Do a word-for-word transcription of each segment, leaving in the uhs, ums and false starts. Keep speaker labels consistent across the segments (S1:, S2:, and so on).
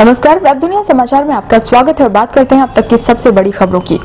S1: नमस्कार, वेब दुनिया समाचार में आपका स्वागत है और बात करते हैं अब तक की सबसे बड़ी खबरों की।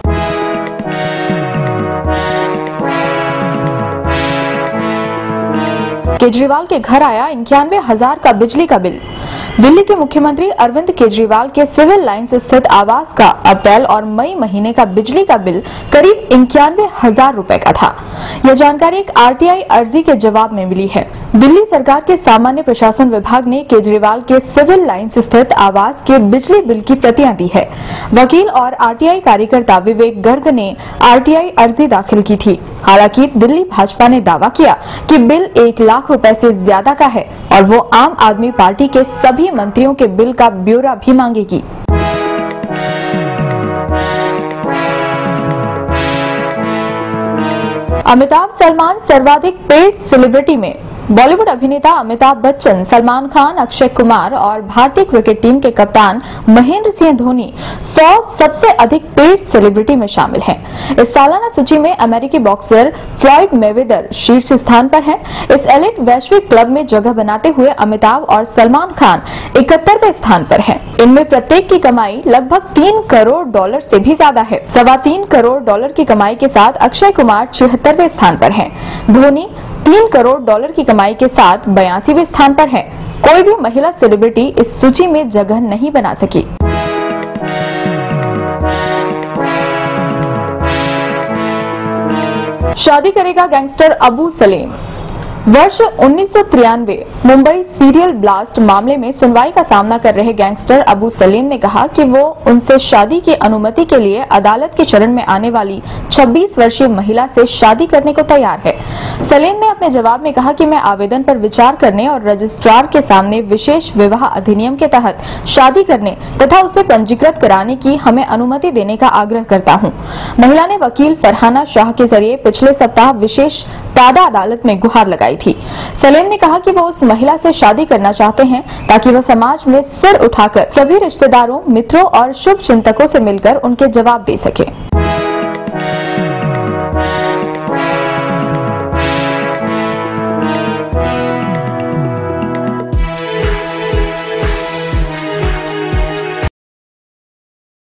S1: केजरीवाल के घर आया इक्यानवे हजार का बिजली का बिल। दिल्ली के मुख्यमंत्री अरविंद केजरीवाल के सिविल लाइंस स्थित आवास का अप्रैल और मई महीने का बिजली का बिल करीब इक्यानवे हजार रूपए का था। यह जानकारी एक आरटीआई अर्जी के जवाब में मिली है। दिल्ली सरकार के सामान्य प्रशासन विभाग ने केजरीवाल के सिविल लाइंस स्थित आवास के बिजली बिल की प्रतियां दी है। वकील और आरटीआई कार्यकर्ता विवेक गर्ग ने आरटीआई अर्जी दाखिल की थी। हालांकि दिल्ली भाजपा ने दावा किया कि बिल एक लाख रुपए से ज्यादा का है और वो आम आदमी पार्टी के सभी मंत्रियों के बिल का ब्यौरा भी मांगेगी। अमिताभ सलमान सर्वाधिक पेड सेलिब्रिटी में बॉलीवुड अभिनेता अमिताभ बच्चन, सलमान खान, अक्षय कुमार और भारतीय क्रिकेट टीम के कप्तान महेंद्र सिंह धोनी सौ सबसे अधिक पेड सेलिब्रिटी में शामिल हैं। इस सालाना सूची में अमेरिकी बॉक्सर फ्लॉयड मेवेदर शीर्ष स्थान पर हैं। इस एलिट वैश्विक क्लब में जगह बनाते हुए अमिताभ और सलमान खान इकहत्तरवें स्थान पर हैं। इनमें प्रत्येक की कमाई लगभग तीन करोड़ डॉलर से भी ज्यादा है। सवा तीन करोड़ डॉलर की कमाई के साथ अक्षय कुमार छिहत्तरवें स्थान पर हैं। धोनी तीन करोड़ डॉलर की कमाई के साथ बयासीवें स्थान पर है। कोई भी महिला सेलिब्रिटी इस सूची में जगह नहीं बना सकी। शादी करेगा गैंगस्टर अबू सलेम। वर्ष उन्नीस सौ तिरानवे मुंबई सीरियल ब्लास्ट मामले में सुनवाई का सामना कर रहे गैंगस्टर अबू सलेम ने कहा कि वो उनसे शादी की अनुमति के लिए अदालत के शरण में आने वाली छब्बीस वर्षीय महिला से शादी करने को तैयार है। सलेम ने अपने जवाब में कहा कि मैं आवेदन पर विचार करने और रजिस्ट्रार के सामने विशेष विवाह अधिनियम के तहत शादी करने तथा उसे पंजीकृत कराने की हमें अनुमति देने का आग्रह करता हूँ। महिला ने वकील फरहाना शाह के जरिए पिछले सप्ताह विशेष ताडा अदालत में गुहार लगाई थी। सलेम ने कहा कि वो उस महिला से शादी करना चाहते हैं ताकि वो समाज में सिर उठाकर सभी रिश्तेदारों, मित्रों और शुभ चिंतकों से मिलकर उनके जवाब दे सके।